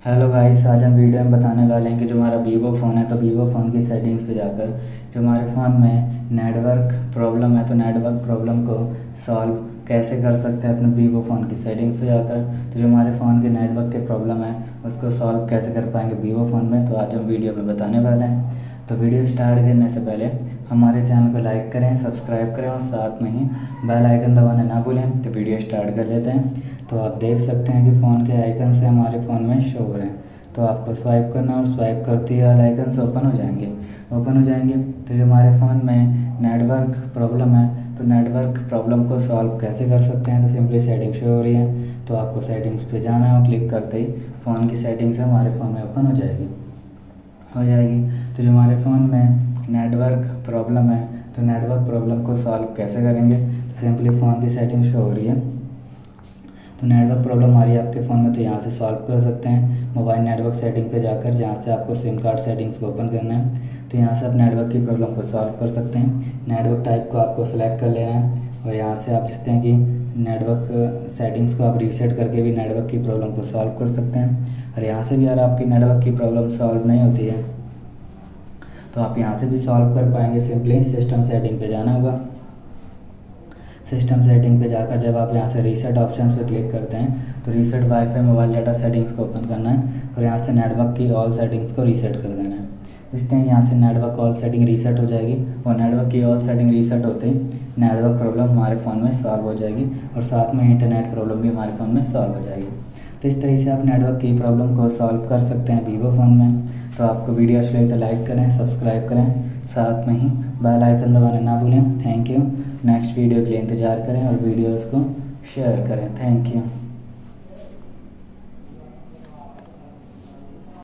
Hello guys, आज हम video में बताने वाले हैं कि जो हमारा वीवो फ़ोन है तो वीवो फ़ोन की सेटिंग्स पे जाकर जो हमारे फ़ोन में नेटवर्क प्रॉब्लम है तो नेटवर्क प्रॉब्लम को सॉल्व कैसे कर सकते हैं अपने वीवो फ़ोन की सेटिंग्स पे जाकर। तो जो हमारे फ़ोन के नेटवर्क के प्रॉब्लम है उसको सॉल्व कैसे कर पाएंगे वीवो फ़ोन में, तो आज हम वीडियो में बताने वाले हैं। तो वीडियो स्टार्ट करने से पहले हमारे चैनल को लाइक करें, सब्सक्राइब करें और साथ में ही बेल आइकन दबाना ना भूलें। तो वीडियो स्टार्ट कर लेते हैं। तो आप देख सकते हैं कि फ़ोन के आइकन से हमारे फ़ोन में शो हो रहे हैं। तो आपको स्वाइप करना और स्वाइप करते ही ऑल आइकन ओपन हो जाएंगे। तो जो हमारे फ़ोन में नेटवर्क प्रॉब्लम है तो नेटवर्क प्रॉब्लम को सॉल्व कैसे कर सकते हैं, तो सिंपली सेटिंग शो हो रही है तो आपको सेटिंग्स पे जाना है और क्लिक करते ही फ़ोन की सेटिंग्स हमारे फ़ोन में ओपन हो जाएगी। तो जो हमारे फ़ोन में नेटवर्क प्रॉब्लम है तो नेटवर्क प्रॉब्लम को सॉल्व कैसे करेंगे, तो सिंपली फ़ोन की सेटिंग शो हो रही है। तो नेटवर्क प्रॉब्लम आ रही है आपके फ़ोन में तो यहाँ से सॉल्व कर सकते हैं मोबाइल नेटवर्क सेटिंग पे जाकर, जहाँ से आपको सिम कार्ड सेटिंग्स को ओपन करना है। तो यहाँ से आप नेटवर्क की प्रॉब्लम को सॉल्व कर सकते हैं। नेटवर्क टाइप को आपको सेलेक्ट कर लेना है और यहाँ से आप देखते हैं कि नेटवर्क सेटिंग्स को आप रीसेट करके भी नेटवर्क की प्रॉब्लम को सॉल्व कर सकते हैं। और यहाँ से भी अगर आपकी नेटवर्क की प्रॉब्लम सॉल्व नहीं होती है तो आप यहाँ से भी सॉल्व कर पाएंगे। सिंपली सिस्टम सेटिंग पे जाना होगा। सिस्टम सेटिंग पे जाकर जब आप यहाँ से रीसेट ऑप्शंस पे क्लिक करते हैं तो reset WiFi mobile data settings को ओपन करना है और यहाँ से नेटवर्क की ऑल सेटिंग्स को रीसेट कर देना है। इसते यहाँ से नेटवर्क ऑल सेटिंग रीसेट हो जाएगी और नेटवर्क की ऑल सेटिंग रीसेट होते ही नेटवर्क प्रॉब्लम हमारे फ़ोन में सॉल्व हो जाएगी और साथ में इंटरनेट प्रॉब्लम भी हमारे फ़ोन में सॉल्व हो जाएगी। तो इस तरह से आप नेटवर्क की प्रॉब्लम को सॉल्व कर सकते हैं वीवो फ़ोन में। तो आपको वीडियो अच्छी लगी तो लाइक करें, सब्सक्राइब करें, साथ में ही बेल आइकन दबाना ना भूलें। Thank you. नेक्स्ट वीडियो के लिए इंतज़ार करें और वीडियोज़ को शेयर करें। Thank you.